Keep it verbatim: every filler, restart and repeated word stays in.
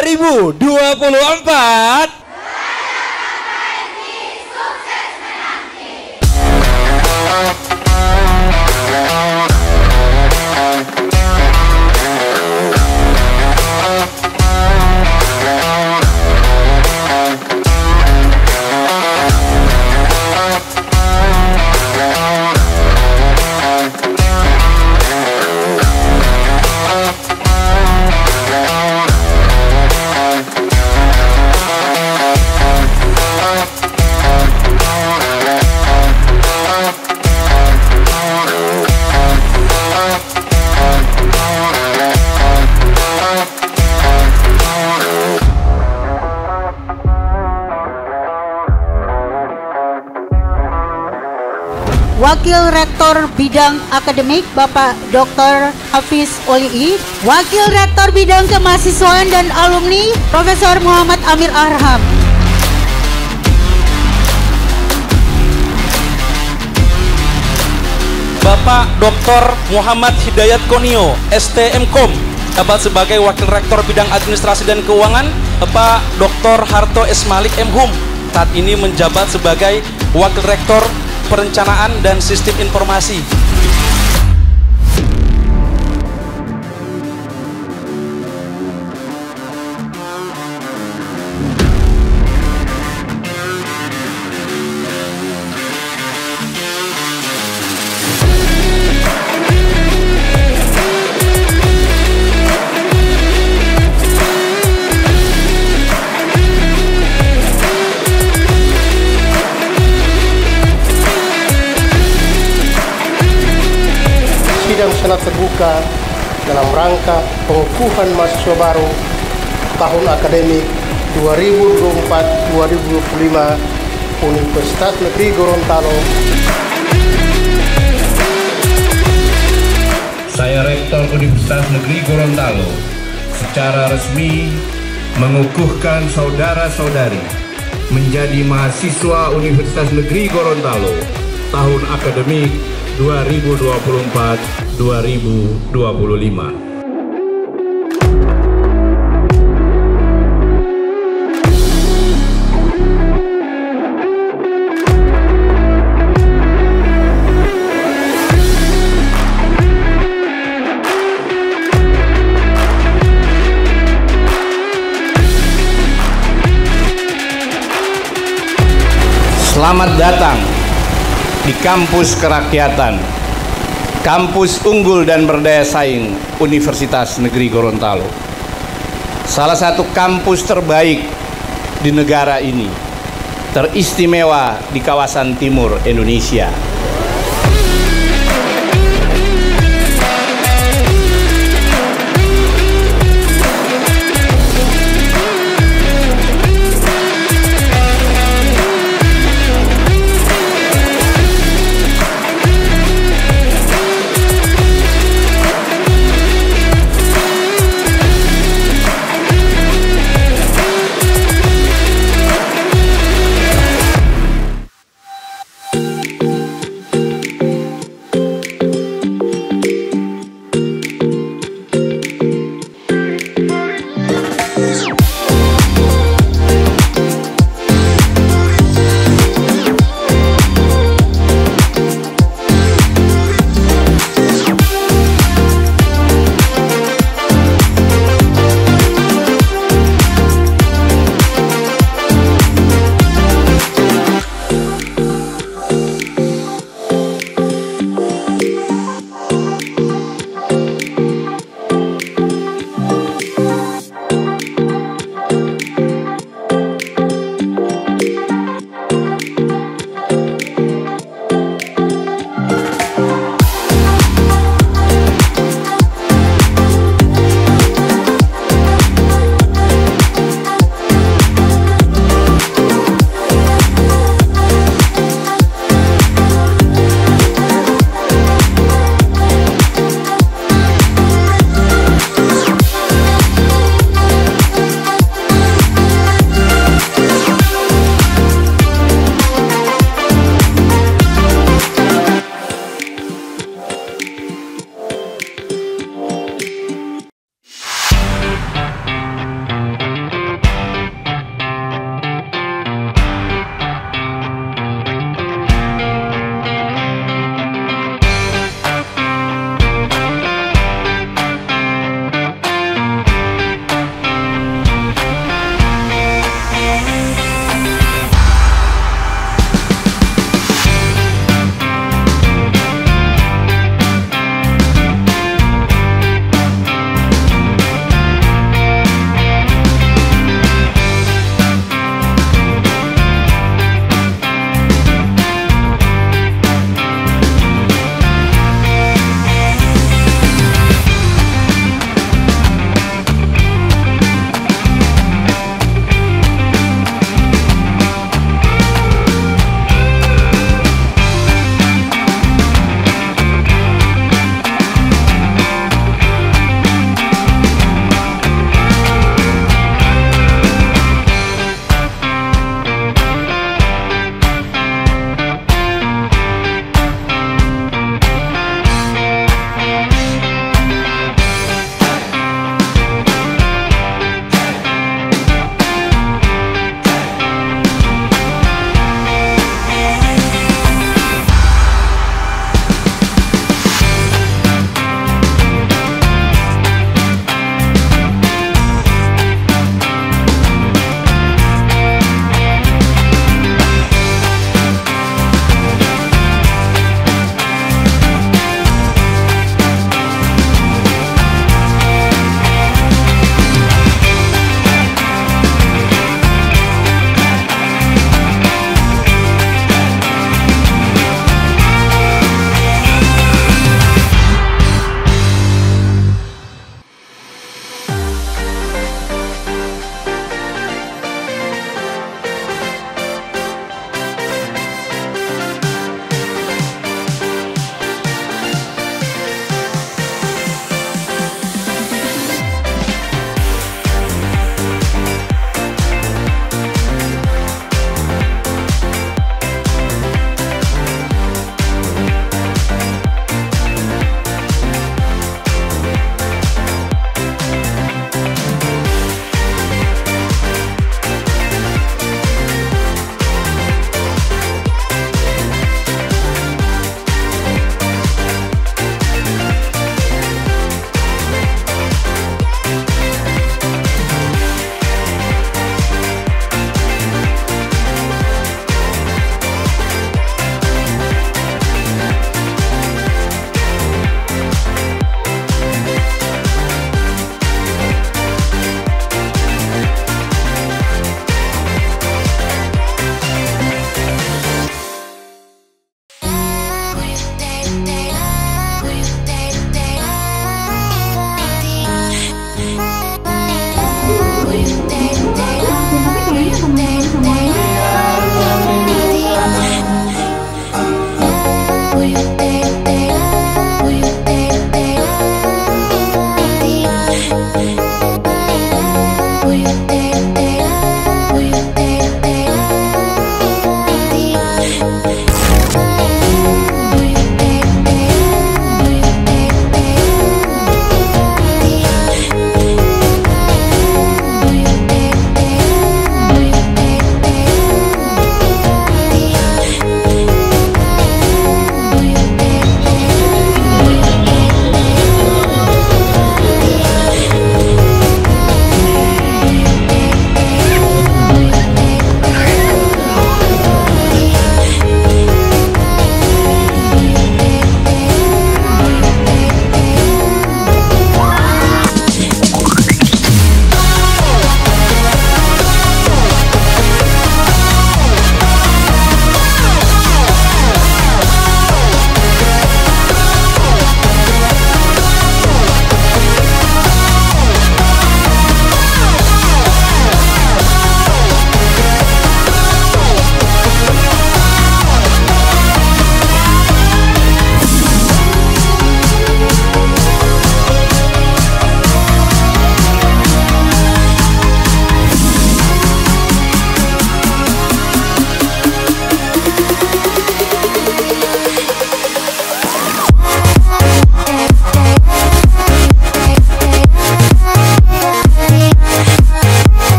dua ribu dua puluh empat. Wakil Rektor Bidang Akademik Bapak Doktor Hafiz Oli'i, Wakil Rektor Bidang Kemahasiswaan dan Alumni Profesor Muhammad Amir Arham. Bapak Doktor Muhammad Hidayat Konio, S T M Kom, dapat sebagai Wakil Rektor Bidang Administrasi dan Keuangan. Bapak Doktor Harto S. Malik M Hum, saat ini menjabat sebagai Wakil Rektor Perencanaan dan Sistem Informasi. Sidang Senat terbuka dalam rangka pengukuhan mahasiswa baru tahun akademik dua ribu dua puluh empat dua ribu dua puluh lima Universitas Negeri Gorontalo. Saya Rektor Universitas Negeri Gorontalo secara resmi mengukuhkan saudara-saudari menjadi mahasiswa Universitas Negeri Gorontalo tahun akademik dua ribu dua puluh empat dua ribu dua puluh lima. Selamat datang di kampus kerakyatan, kampus unggul dan berdaya saing Universitas Negeri Gorontalo. Salah satu kampus terbaik di negara ini, teristimewa di kawasan timur Indonesia. eh.